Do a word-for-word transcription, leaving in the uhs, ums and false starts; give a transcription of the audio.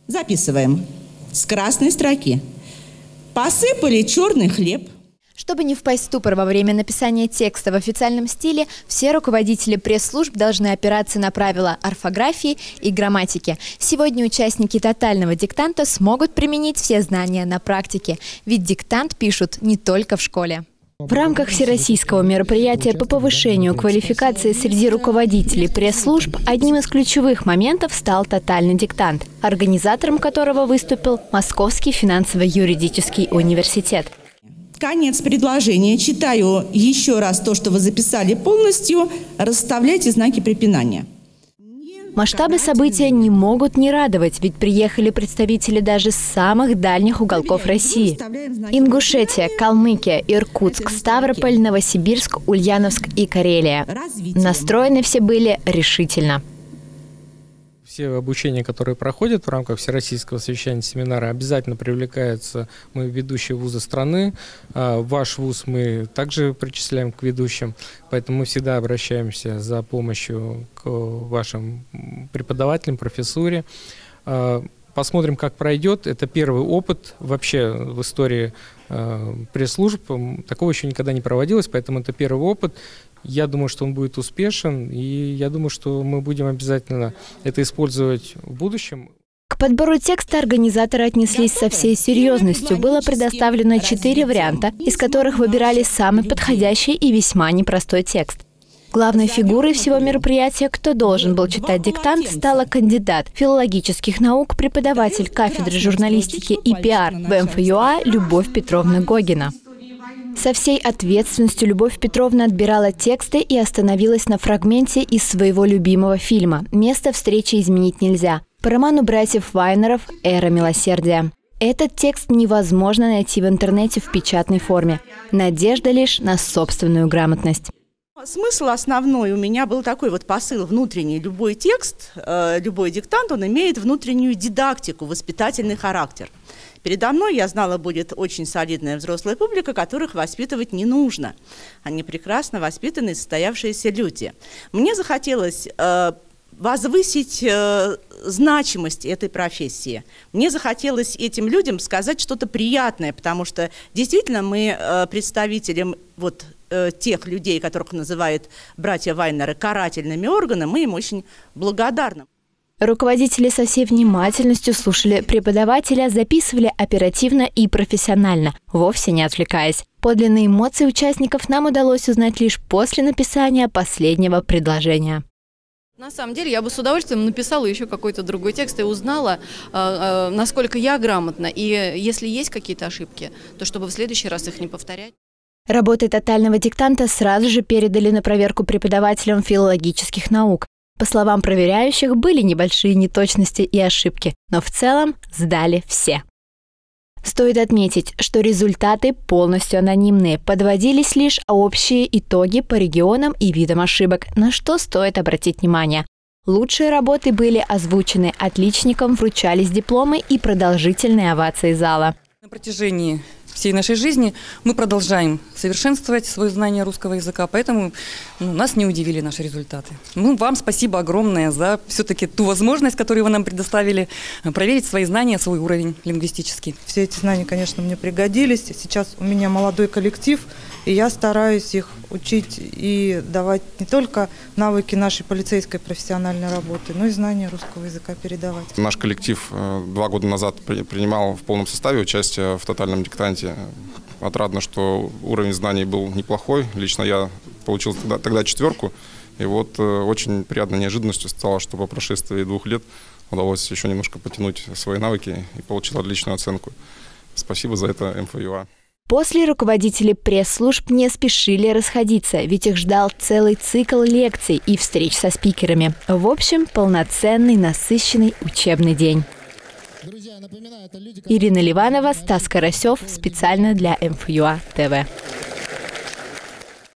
Записываем. С красной строки. Посыпали черный хлеб. Чтобы не впасть в ступор во время написания текста в официальном стиле, все руководители пресс-служб должны опираться на правила орфографии и грамматики. Сегодня участники тотального диктанта смогут применить все знания на практике, ведь диктант пишут не только в школе. В рамках всероссийского мероприятия по повышению квалификации среди руководителей пресс-служб одним из ключевых моментов стал тотальный диктант, организатором которого выступил Московский финансово-юридический университет. Конец предложения. Читаю еще раз то, что вы записали полностью. Расставляйте знаки препинания. Масштабы события не могут не радовать, ведь приехали представители даже самых дальних уголков России. Ингушетия, Калмыкия, Иркутск, Ставрополь, Новосибирск, Ульяновск и Карелия. Настроены все были решительно. Все обучения, которые проходят в рамках Всероссийского совещания семинара, обязательно привлекаются мы ведущие вузы страны. Ваш вуз мы также причисляем к ведущим, поэтому мы всегда обращаемся за помощью к вашим преподавателям, профессуре. Посмотрим, как пройдет. Это первый опыт вообще в истории пресс-служб. Такого еще никогда не проводилось, поэтому это первый опыт. Я думаю, что он будет успешен, и я думаю, что мы будем обязательно это использовать в будущем. К подбору текста организаторы отнеслись со всей серьезностью. Было предоставлено четыре варианта, из которых выбирали самый подходящий и весьма непростой текст. Главной фигурой всего мероприятия, кто должен был читать диктант, стала кандидат филологических наук, преподаватель кафедры журналистики и пиар в эм эф ю а Любовь Петровна Гогина. Со всей ответственностью Любовь Петровна отбирала тексты и остановилась на фрагменте из своего любимого фильма «Место встречи изменить нельзя» по роману братьев Вайнеров «Эра милосердия». Этот текст невозможно найти в интернете в печатной форме. Надежда лишь на собственную грамотность. Смысл основной у меня был такой вот посыл внутренний. Любой текст, любой диктант, он имеет внутреннюю дидактику, воспитательный характер. Передо мной, я знала, будет очень солидная взрослая публика, которых воспитывать не нужно. Они прекрасно воспитанные, состоявшиеся люди. Мне захотелось э, возвысить э, значимость этой профессии. Мне захотелось этим людям сказать что-то приятное, потому что действительно мы э, представителям вот, э, тех людей, которых называют братья Вайнеры карательными органами, мы им очень благодарны. Руководители со всей внимательностью слушали преподавателя, записывали оперативно и профессионально, вовсе не отвлекаясь. Подлинные эмоции участников нам удалось узнать лишь после написания последнего предложения. На самом деле, я бы с удовольствием написала еще какой-то другой текст и узнала, э, э, насколько я грамотна. И если есть какие-то ошибки, то чтобы в следующий раз их не повторять. Работы тотального диктанта сразу же передали на проверку преподавателям филологических наук. По словам проверяющих, были небольшие неточности и ошибки, но в целом сдали все. Стоит отметить, что результаты полностью анонимные, подводились лишь общие итоги по регионам и видам ошибок, на что стоит обратить внимание. Лучшие работы были озвучены, отличникам вручались дипломы и продолжительные овации зала. На протяжении всей нашей жизни мы продолжаем совершенствовать свое знание русского языка, поэтому ну, нас не удивили наши результаты. Ну, вам спасибо огромное за все-таки ту возможность, которую вы нам предоставили, проверить свои знания, свой уровень лингвистический. Все эти знания, конечно, мне пригодились. Сейчас у меня молодой коллектив, и я стараюсь их учить и давать не только навыки нашей полицейской профессиональной работы, но и знания русского языка передавать. Наш коллектив два года назад принимал в полном составе участие в тотальном диктанте. Отрадно, что уровень знаний был неплохой. Лично я получил тогда, тогда четверку. И вот очень приятной неожиданностью стало, что по прошествии двух лет удалось еще немножко потянуть свои навыки и получил отличную оценку. Спасибо за это эм эф ю а. После руководители пресс-служб не спешили расходиться, ведь их ждал целый цикл лекций и встреч со спикерами. В общем, полноценный, насыщенный учебный день. Ирина Ливанова, Стас Карасев, специально для эм эф ю а тэ вэ.